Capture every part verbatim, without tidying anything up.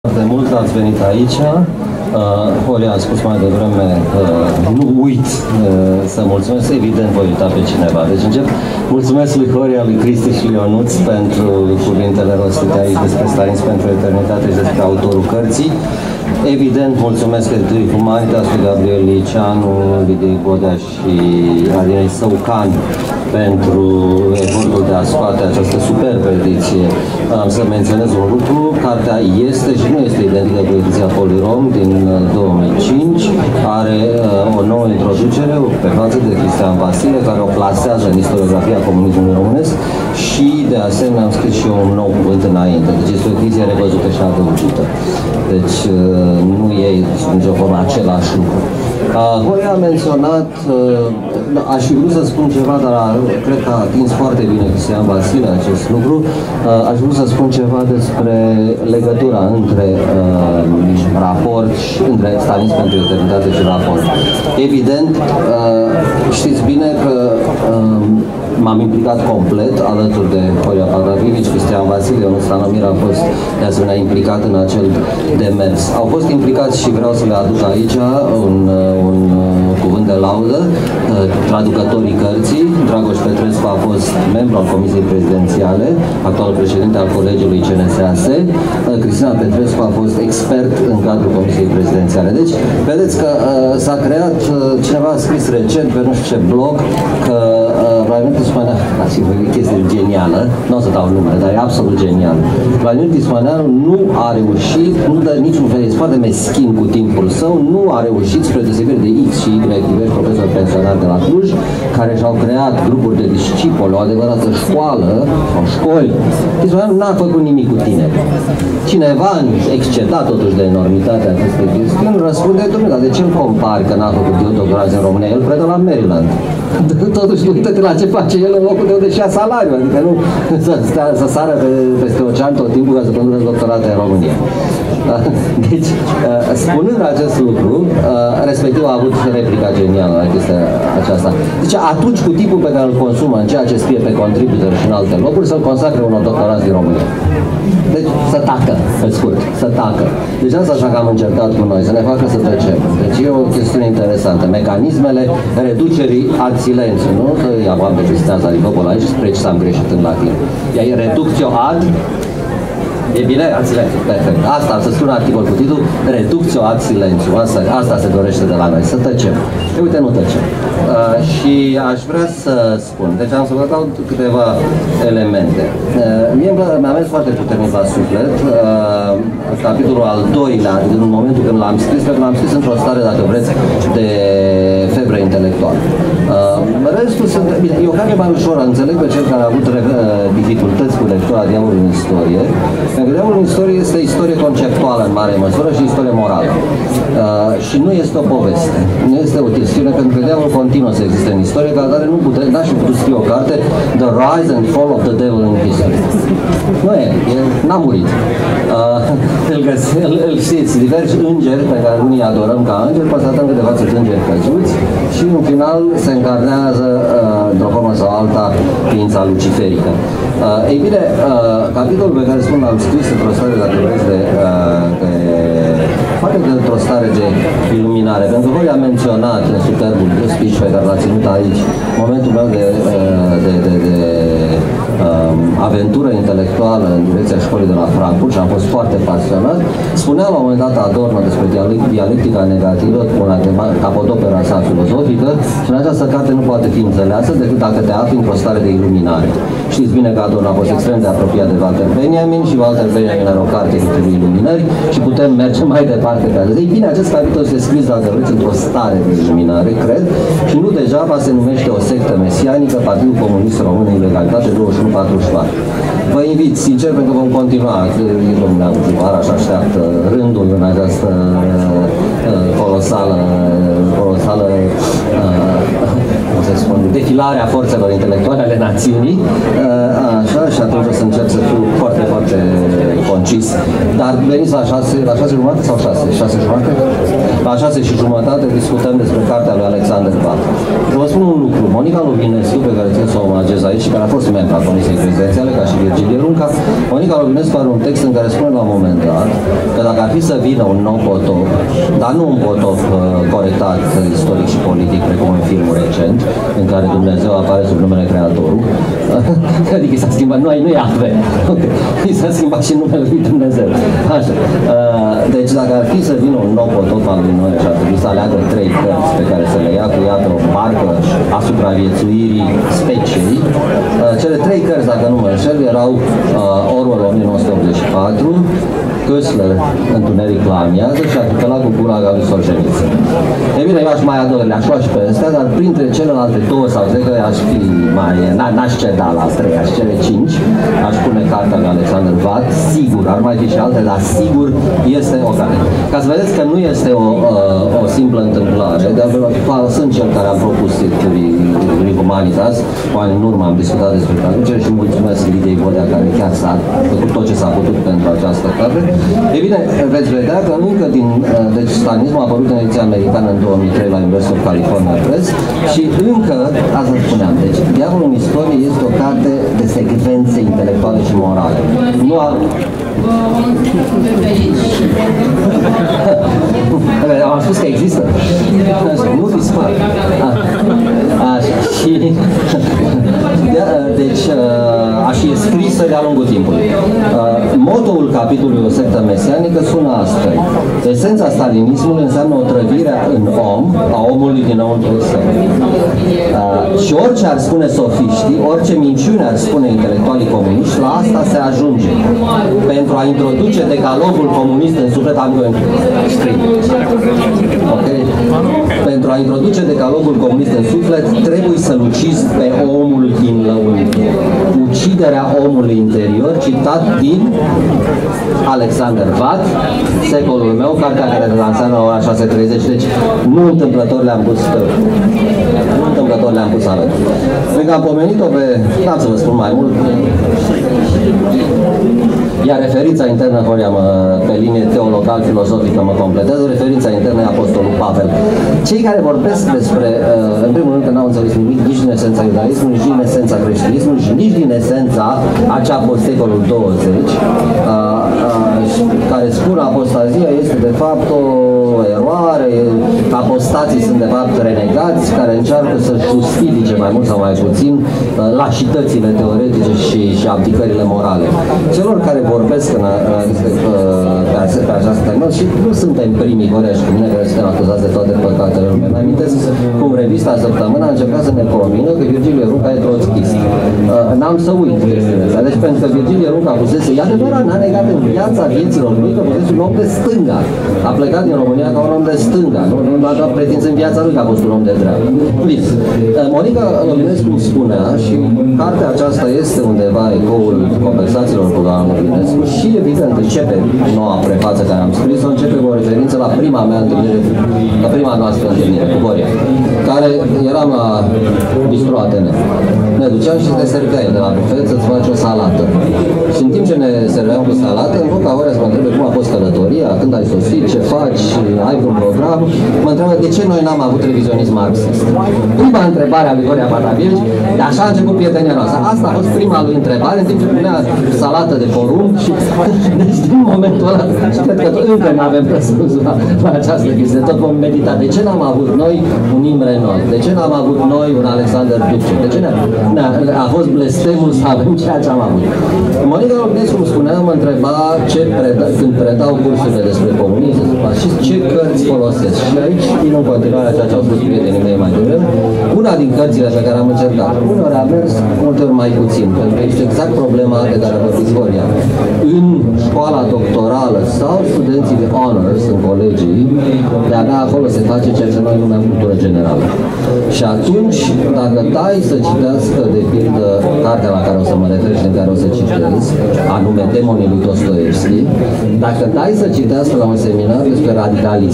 Foarte mult că ați venit aici. Uh, Horia a spus mai devreme, uh, nu uit uh, să mulțumesc, evident voi uita pe cineva. Deci încep, mulțumesc lui Horia, lui Cristi și lui Ionuț pentru cuvintele rostite aici despre Stalinți pentru Eternitate și despre autorul cărții. Evident, mulțumesc editului Humanitas, lui Gabriel Liceanu, Lidei Bodea și Adinei Săucan pentru efortul de a scoate această superbă ediție. Am să menționez un lucru, cartea este și nu este identică cu ediția Polirom din două mii cinci, are uh, o nouă introducere pe față de Cristian Vasile, care o plasează în istoriografia comunismului românesc și de asemenea am scris și eu un nou cuvânt înainte, deci este o ediție revăzută și adăugită. Deci uh, nu e nicio formă același lucru. Voi uh, a menționat, uh, aș fi vrut să spun ceva, dar cred că a atins foarte bine Cristian Vasile acest lucru. Uh, aș vrea să spun ceva despre legătura între uh, raport și între Stalinți pentru Eternitate și raport. Evident, uh, știți bine că uh, m-am implicat complet alături de Horia Padavivici, Cristian Vasile, Ionuț Stanomir a fost de asemenea implicat în acel demers. Au fost implicați și vreau să le aduc aici un, un cuvânt de laudă, traducătorii cărții. Dragoș Petrescu a fost membru al Comisiei Prezidențiale, actual președinte al Colegiului C N S A S. Cristina Petrescu a fost expert în cadrul Comisiei Prezidențiale. Deci, vedeți că uh, s-a creat, uh, cineva a scris recent pe nu știu ce blog, că Vladimir Tismaneanu, o chestie genială, nu o să dau numele, dar e absolut genial. Vladimir Tismaneanu nu a reușit, nu dă niciun fel, este foarte meschin cu timpul său, nu a reușit, spre deosebire de X și Y, diversi profesori pensionari de la Cluj, care și-au creat grupuri de discipoli, o adevărată școală, sau școli. Tismaneanu n-a făcut nimic cu tine. Cineva, excedat totuși de enormitatea acestei chestiuni, răspunde, domnule, dar de ce îl compari că n-a făcut eu doctorați în România? El predă la Maryland. Totuși, uită-te la ce face el în locul de unde și-a salariu, adică nu să, stea, să sară pe, peste ocean tot timpul ca să conducă doctorate în România. Deci, spunând acest lucru, respectiv a avut replica genială la chestia aceasta. Deci, atunci cu tipul pe care îl consumă în ceea ce scrie pe Contributor și în alte locuri, să-l consacre unor doctorați din România. Deci, să tacă, pe scurt, să tacă. Deci asta așa că am încercat cu noi, să ne facă să trecem. Deci e o chestiune interesantă. Mecanismele reducerii ad silențiu, nu? Că i-am pe Cristian Zaricopol aici, precis am greșit în latin. Ea e reductio ad... E bine? Ad silențiu, perfect. Asta, să spun un articol cu titlul Reductio ad silențiu. Asta, asta se dorește de la noi, să tăcem. E, uite, nu tăcem. Uh, și aș vrea să spun, deci am să vă dau câteva elemente. Uh, mie mi-a mers foarte puternic la suflet uh, capitolul al doilea, în momentul când l-am scris, pentru că l-am scris într-o stare, dacă vreți, de febră intelectuală. Uh, restul sunt, bine, e o carte mai ușor, înțeleg pe cel care a avut uh, dificultăți cu lectura Diavolul în istorie, pentru că Diavolul în istorie este istorie conceptuală în mare măsură și istorie morală. Uh, și nu este o poveste, nu este o chestiune, pentru că diavolul continuă să existe în istorie, ca care nu putem, n-aș fi putut scrie o carte The Rise and Fall of the Devil in History. Nu e, el n-a murit. Uh, îl, găsi, îl, îl știți, diversi îngeri pe care unii adorăm ca îngeri, constatăm că de fapt sunt îngeri căzuți și în final se încarnează uh, într-o formă sau alta ființa luciferică. Uh, ei bine, uh, capitolul pe care spun l-am scris într-o stare, dacă vreți, de, uh, de poate că într-o stare de iluminare, pentru că voi am menționat în superbul speech pe care l-a ținut aici, momentul meu de, de, de, de um, aventură intelectuală în direcția școlii de la Frankfurt și am fost foarte pasionat. Spunea la un moment dat Adorno despre dialectica negativă, una de capodopera sa filozofică, și în această carte nu poate fi înțeleasă decât dacă te afli într-o stare de iluminare. Știți bine că Adorno a fost extrem de apropiat de Walter Benjamin și Walter Benjamin are o carte cu iluminări și putem merge mai departe pe atât. Ei bine, acest capitol se scris, dacă vreți, într-o stare de iluminare, cred, și nu degeaba se numește o sectă mesianică, Partidul Comunist Român în Ilegalitate douăzeci și unu patruzeci și patru. Vă invit, sincer, pentru că vom continua, domnule Antivar, așa așteaptă rândul în această uh, colosală, colosală uh, cum să spun, defilarea forțelor intelectuale ale națiunii. Așa, și atunci o să încep să fiu foarte, foarte concis. Dar veniți la șase, la șase jumătate sau șase? Șase jumătate? La șase și jumătate discutăm despre cartea lui Alexander Vad. Vă spun un lucru. Monica Lovinescu, pe care țin să o omagez aici și care a fost membra Comisiei Prezidențiale, ca și Virgilie Runca, Monica Lovinescu are un text în care spune la un moment dat că dacă ar fi să vină un nou potop, dar nu un potop uh, corectat istoric și politic, precum în filmul recent, în care Dumnezeu apare sub numele Creatorul, adică s-a schimbat, nu, nu e Ahve, okay. S-a schimbat și numele lui Dumnezeu. Așa. Uh, deci dacă ar fi să vină un nou potop al lui Noe și ar trebui să aleagă trei cărți pe care să le ia cu ea pe o barcă a supraviețuirii speciei, uh, cele trei cărți, dacă nu mă înșel, erau uh, Orwell o mie nouă sute optzeci și patru, Köstler, Întuneric la amiază și Arhipelagul Gulaga lui Solzhenitsyn. E bine, eu aș mai adăuga, le-aș lua și pe astea, dar printre celelalte două sau trei, că aș fi mai, n-aș ceda la trei, aș cere cinci, aș pune cartea lui Alexander Vad, sigur, ar mai fi și alte, dar sigur este o carte. Ca să vedeți că nu este o, o simplă întâmplare, de altfel sunt cel care am propus titlurii Humanitas, cu ani în urmă am discutat despre traducere și mulțumesc Lidiei Bodea, care chiar s-a făcut tot ce s-a putut pentru această carte. E bine, veți vedea că încă din, deci stalinismul a apărut în ediția americană în două mii trei la University of California Press și încă, asta spuneam, deci Diavolul în istorie este o carte de secvențe intelectuale și morale. Nu a... Am spus că există. Nu dispar. Așa. Și... Deci, a și e scrisă de-a lungul timpului. Motoul capitolului O sectă mesianică sună astfel. Esența stalinismului înseamnă o trăvire în om, a omului dinăuntru său. Și orice ar spune sofiștii, orice minciune ar spune intelectualii comuniști, la asta se ajunge. Pentru a introduce decalogul comunist în suflet, am scris. Okay? Pentru a introduce decalogul comunist în suflet, trebuie să-l ucizi pe omul din lăuntru. Uciderea omului interior, citat din Alexander Vad, Secolul meu, cartea care se lansează la ora șase treizeci, deci nu întâmplător le-am pus pe... Nu întâmplător le-am pus alături. Cred că am pomenit-o pe... N-am să vă spun mai mult. Iar referința internă, Horia, mă, pe linie teologal-filozofică mă completează, referința internă e Apostolul Pavel. Cei care vorbesc despre, în primul rând că n-au înțeles nimic nici din esența iudaismului, nici din esența creștinismului și nici din esența acea post-secolul douăzeci, care spun apostazia este de fapt o eroare, apostații sunt de fapt renegați care încearcă să justifice mai mult sau mai puțin lașitățile teoretice și, și abdicările morale. Celor care vorbesc în, pe, pe această temă și nu suntem primii, Horia și cu mine, care suntem acuzați de toate păcatele lumii. Mă amintesc cum revista Săptămâna a încercat să ne convină că Virgilie Runca e trotskist. N-am să uit chestiile astea. Deci pentru că Virgilie Runca fusese, e adevărat, n-a negat în viața vieților lui că fusese un om de stânga. A plecat din România ca un om de stânga. Nu, nu a dat pretință în viața lui că a fost un om de dreapta. Bine. Monica Lovinescu spunea și cartea aceasta este undeva ecoul conversațiilor cu doamna Lovinescu și evident începe noua prefață care am scris-o, începe cu o referință la prima mea întâlnire, la prima noastră întâlnire cu Horia, care eram la Bistro Atene. Ne duceam și te serveai de la bufet să-ți faci o salată. Și în timp ce ne serveam cu salată, în loc ca Horia să mă întrebe cum a fost călătoria, când ai sosit, ce faci, ai vreun program, mă întreabă de ce noi n-am avut revizionism marxist. Prima întrebare a lui Horia Patabilci, așa a început prietenia noastră. Asta a fost prima lui întrebare, în timp ce punea salată de porumb și deci din momentul ăla, și cred că încă nu avem răspuns la, la această chestie. Tot vom medita. De ce n-am avut noi un Imre Noi? De ce n-am avut noi un Alexander Dubček? De ce n-a, a fost blestemul să avem ceea ce am avut? Monica Lovinescu îmi spunea, mă întreba ce preda, când predau cursurile despre comunism și ce cărți folosesc. Și aici vin în continuare ceea ce au spus prietenii mei mai devreme. Una din cărțile pe care am încercat, uneori a mers, multe ori mai puțin, pentru că este exact problema de care a vorbit Horia. În școala doctorală sau studenții de honors în colegii, de-abia acolo se face ceea ce noi numim cultură generală. Și atunci, dacă dai să citească, de pildă, cartea la care o să mă refer și în care o să citez, anume Demonii lui Dostoevski, dacă dai să citească la un seminar despre radicalism,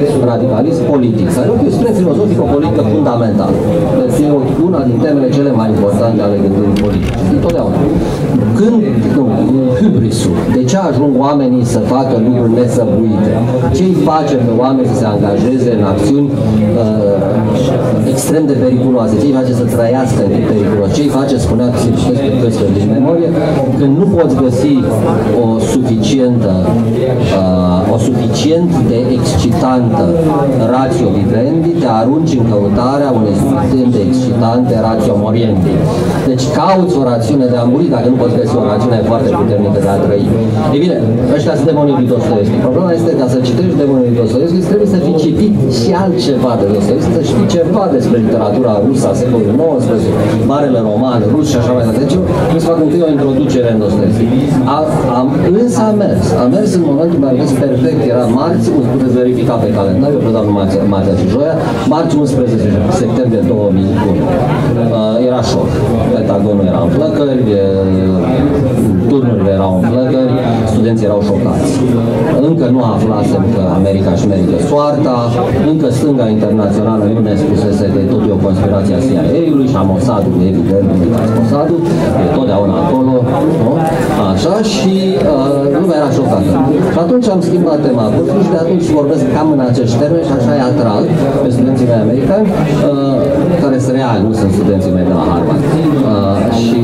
radicalism politic, sau e o chestiune filozofico-politică fundamentală. E una din temele cele mai importante ale gândirii politice. Întotdeauna. Când nu, hybrisul, de ce ajung oamenii să facă lucruri nesăbuite? Ce îi face pe oameni să se angajeze în acțiuni uh, extrem de periculoase? Ce îi face să trăiască în periculos? Ce îi face, spunea că se citesc pe cărțile din memorie, când nu poți găsi o suficientă, uh, o suficient de excitantă ratio vivendi, te arunci în căutarea unei suficient de excitante ratio moriendi. Deci cauți o rațiune de a muri dacă nu poți găsi o rațiune foarte puternică de a trăi. Ei bine, ăștia sunt demonii lui Dostoevski. Problema este că ca să citești demonii lui Dostoevski trebuie să fii citit și altceva de Dostoevski, să știi ceva despre literatura rusă a secolului nouăsprezece, marele roman rus și așa mai departe. Deci eu îți fac întâi o introducere în Dostoevski. A, am, însă a mers. A mers în momentul în care a perfect. Era marți, puteți verifica pe calendar, eu predau numai marțea și joia, marți unsprezece septembrie două mii unu. Uh, era șoc. Pentagonul era în flăcări, turnurile erau în flăcări, studenții erau șocați. Încă nu aflasem că America își merită soarta, încă stânga internațională nu ne spusese că e tot o conspirație a C I A-ului și a Mossadului, evident, nu uitați Mossadul, e totdeauna acolo, nu? Așa, și uh, lumea era șocată. Și atunci am schimbat tema cursului și de atunci vorbesc cam în acești termeni și așa îi atrag pe studenții mei americani, uh, care sunt reali, nu sunt studenții mei de la Harvard. Uh, și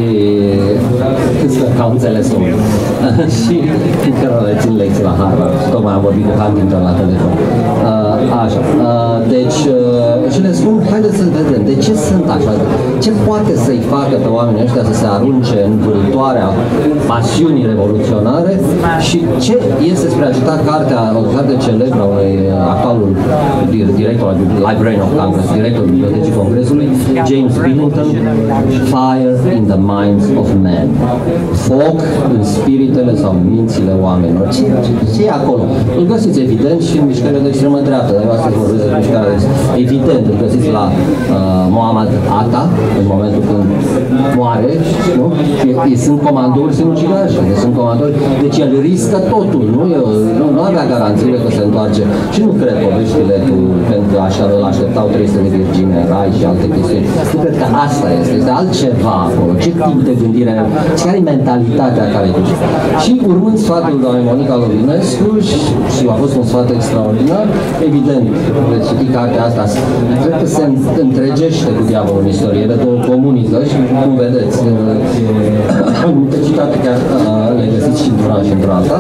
că au înțeles unul. Și că le țin lecții la Harvard. Tocmai am vorbit cu Huntington la telefon. Uh, așa. Uh, deci, uh, și le spun, haideți să vedem, de ce sunt așa? Ce poate să-i facă pe oamenii ăștia să se arunce în vâltoarea pasiunii revoluționare și ce este spre a cita cartea, o carte celebră a unui actualul director al Librarian of Congress, directorul Bibliotecii Congresului, James Billington, Fire in the Minds of Men. Foc în spiritele sau în mințile oamenilor. Ce, ce, ce e acolo? Îl găsiți evident și în mișcările de extremă dreaptă, dar eu astăzi vorbesc de mișcarea de evident, îl găsiți la uh, Mohammad Atta, în momentul când moare, nu? Ei, ei sunt comandori sinucigași, sunt comandori, deci el riscă totul, nu? Eu, nu, nu avea garanțiile că se întoarce și nu cred poveștile cu, pentru că așa îl așteptau trei sute de virgine în rai și alte chestiuni. Nu cred că asta este, este altceva acolo. Ce tip de gândire, care e mentalitatea care duce. Și urmând sfatul doamnei Monica Lovinescu, și, și a fost un sfat extraordinar, evident, veți citi cartea asta, cred că se întregește cu diavolul în istorie, ele două comunică și cum vedeți, multe citate chiar le găsiți și într-una și într-alta.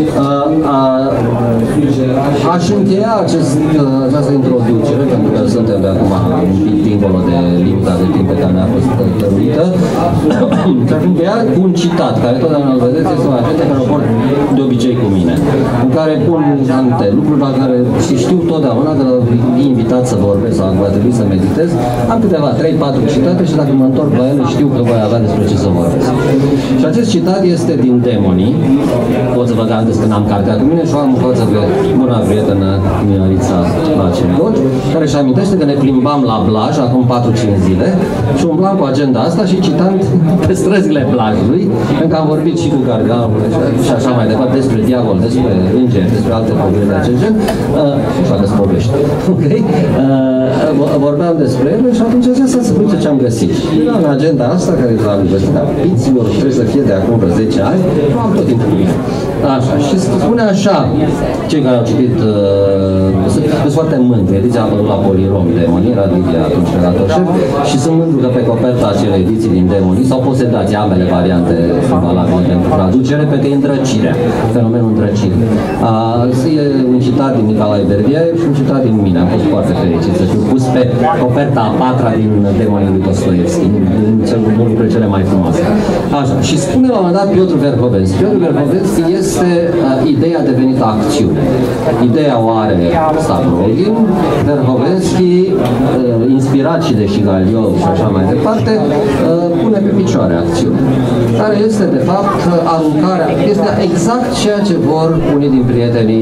Aș încheia acest, această introducere, pentru că suntem de acum un pic dincolo de limita de timp pe care ne-a fost dăruită. Și aș încheia cu un citat, care totdeauna îl vedeți, este un agent care o port de obicei cu mine, în care pun anumite lucruri la care și știu totdeauna că e invitat să vorbesc sau va trebui să meditez. Am câteva, trei patru citate și dacă mă întorc la ele știu că voi avea despre ce să vorbesc. Și acest citat este din Demonii. Pot să vă garantez că n-am cartea cu mine și o am în față pe buna prietenă Mirarița Lacengoci, care își amintește că ne plimbam la Blaj acum patru cinci zile și umblam cu agenda asta și citam pe străzile Blajului, pentru că am vorbit și cu cardinalul și așa mai departe despre diavol, despre îngeri, despre alte probleme de acest gen. Uh, nu știu dacă sunt povești. Ok? Uh, vorbeam despre ele și atunci zicea să uite ce am găsit. Era în agenda asta, care e la Universitatea Piților, trebuie să fie de acum vreo zece ani, nu am tot timpul cu mine. Așa, și spune așa, cei care au citit, uh, sunt foarte mândri, ediția a apărut la Polirom Demonii, era Livia atunci redactor șef, și sunt mândru că pe coperta acelei ediții din Demonii s-au posedați ambele variante sunt valabile pentru traducere, pentru că e îndrăcirea, fenomenul îndrăcirii. Uh, e un citat din Nicolae Berdiaev și un citat din mine, am fost foarte fericit să fiu pus pe coperta a patra din Demonii lui Dostoevski, din lucrurile cele mai frumoase. Așa, și spune la un moment dat Piotr Verhovensky. Piotr Verhovensky este uh, ideea devenită acțiune. Ideea o are Stavrogin, Verhovensky, uh, inspirat și de Shigaliov și așa mai departe, uh, pune pe picioare acțiune. Care este, de fapt, aruncarea, este exact ceea ce vor unii din prietenii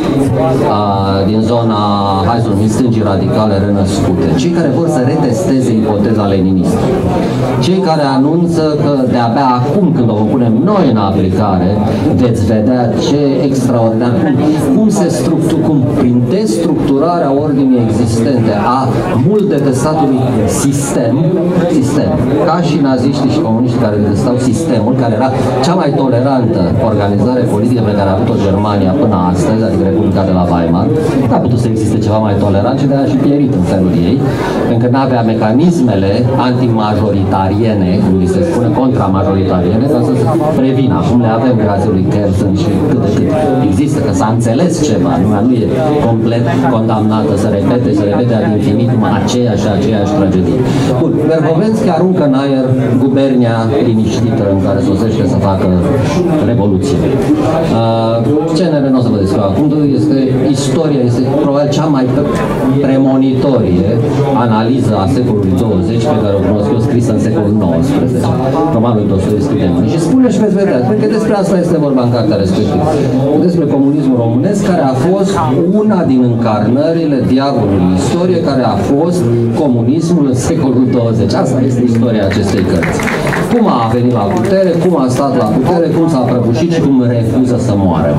uh, din zona, hai să numim, stângii radicale renăscute. Cei care vor să retesteze ipoteza leninistă. Cei care anunță că de-abia acum, când o punem noi în aplicare, veți vedea ce extraordinar, cum, cum se structură, cum prin destructură structurarea ordinii existente, a multitestatului sistem, sistem, ca și naziștii și comuniștii care detestau sistemul, care era cea mai tolerantă organizare politică pe care a avut-o Germania până astăzi, adică Republica de la Weimar. N-a putut să existe ceva mai tolerant și de-aia și pierit în felul ei, pentru că n-avea mecanismele antimajoritariene, cum li se spune, contramajoritariene, ca să se prevină. Acum le avem grație lui Kelsen și cât de cât există, că s-a înțeles ceva, lumea nu e complet condamnată să repete, să repete ad infinitum aceeași și aceeași tragedie. Bun, Verhovenski aruncă în aer gubernia liniștită în care sosește să facă revoluție. Uh, scenele nu o să vă descriu acum, este istoria, este probabil cea mai premonitorie analiză a secolului douăzeci pe care o cunosc eu, scrisă în secolul nouăsprezece. Romanul Dostoevski de mână. Și spune și veți vedea, cred că despre asta este vorba în cartea respectivă. Despre comunismul românesc, care a fost una din încarnările diavolului istorie, care a fost comunismul în secolul douăzeci. Asta este istoria acestei cărți. Cum a venit la putere, cum a stat la putere, cum s-a prăbușit și cum refuză să moară.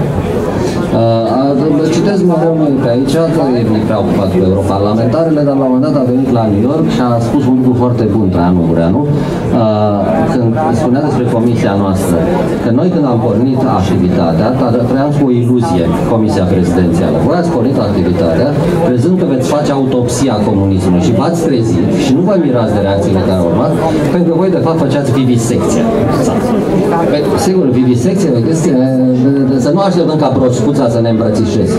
Uh, citesc modelul pe aici, că e prea ocupat cu europarlamentarele, dar la un moment dat a venit la New York și a spus un lucru foarte bun, Traianu Ungureanu, uh, când spunea despre comisia noastră, că noi când am pornit activitatea, trăiam cu o iluzie, comisia prezidențială. Voi ați pornit activitatea, crezând că veți face autopsia comunismului și v-ați trezit și nu vă mirați de reacțiile care au urmat, pentru că voi de fapt făceați vivisecție. Sigur, vivisecție e o chestie, să nu așteptăm ca proscuța să ne îmbrățișeze.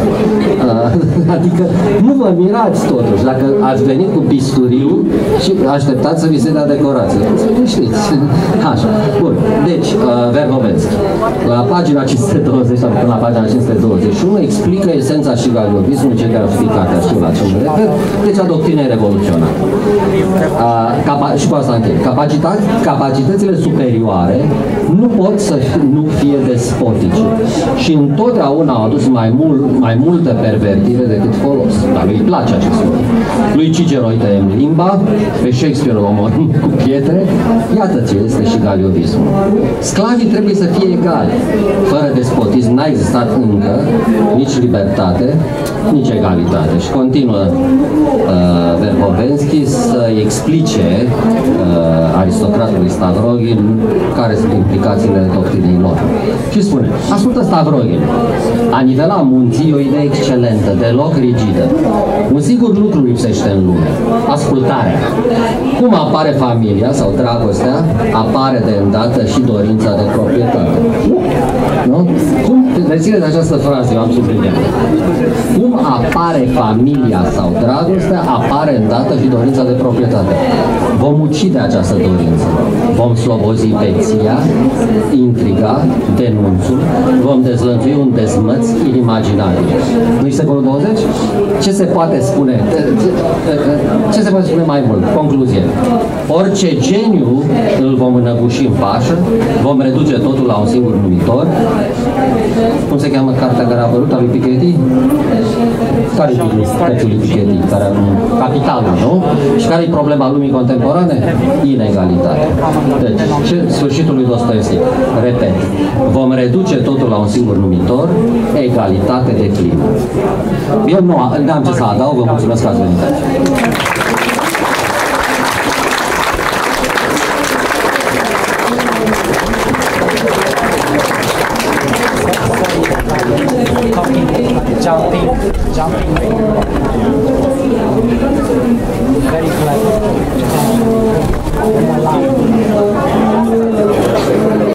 Adică nu vă mirați totuși dacă ați venit cu bisturiu și așteptați să vi se dea decorație. Nu știți. Așa. Bun. Deci, Verhovenski, la pagina cinci sute douăzeci sau până la pagina cinci sute douăzeci și unu explică esența și galiovismul, cei care au citit cartea știu la ce mă refer, deci a doctrinei revoluționare. Și cu asta închei. Capacitățile superioare nu pot să nu fie despotice și întotdeauna au adus mai, mult, mai multă pervertire decât folos. Dar lui îi place acest lucru. Lui Cicero îi tăiem limba, pe Shakespeare îl omorâm cu pietre, iată ce este și galiovismul. Sclavii trebuie să fie egali. Fără despotism n-a existat încă nici libertate, nici egalitate. Și continuă uh, Verhovenski să explice uh, aristocratului Stavrogin care sunt implicațiile doctrinei lor. Și spune, ascultă Stavrogin, a nivela munții e o idee excelentă, deloc rigidă. Un singur lucru lipsește în lume, ascultarea. Cum apare familia sau dragostea, apare de îndată și dorința de proprietate. Nu? Cum? Rețineți această frază, eu am subliniat. Cum apare familia sau dragostea, apare îndată și dorința de proprietate. Vom ucide această dorință. Vom slobozi veția, intriga, denunțul, vom dezlănțui un dezmăț inimaginabil. Nu-i secolul douăzeci? Ce se poate spune? Ce se poate spune mai mult? Concluzie. Orice geniu îl vom înăbuși în pașă, vom reduce totul la un singur numitor. Cum se cheamă cartea care a apărut, a lui Piketty? Care e titlul cărții lui Piketty? Capitalul, nu? Și care e problema lumii contemporane? Inegalitate. Deci, ce sfârșitul lui Dostoevski? Repet, vom reduce totul la un singur numitor, egalitate de climă. Eu nu am ce să adaug, vă mulțumesc că ați venit. Jumping, jumping, very clever.